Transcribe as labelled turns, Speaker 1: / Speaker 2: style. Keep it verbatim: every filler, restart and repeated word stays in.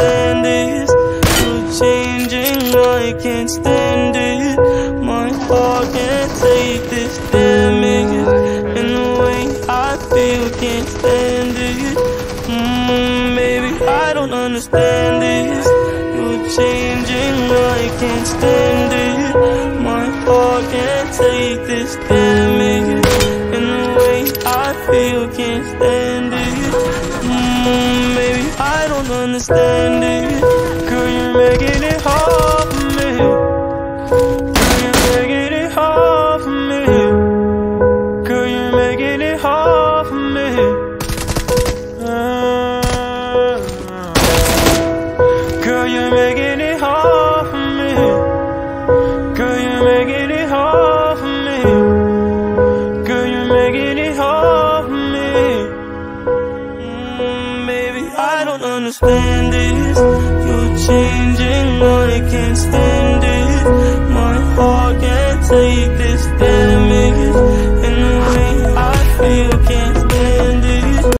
Speaker 1: understand this. You're changing, I can't stand it. My heart can't take this damage, and the way I feel can't stand it. Mmm, baby, I don't understand this. You're changing, I can't stand it. My heart can't take this damage, and the way I feel can't stand it. Mmm, baby, I don't understand it. Girl, you're making it hard for me. Girl, you're making it hard for me. Girl, you're making it hard for me. Uh, girl, you're making it hard for me. Girl, you're making it hard for me. Girl, you're making it hard for me. Mm, baby, I don't understand this. You're changing, I can't stand it. My heart can't take this damage.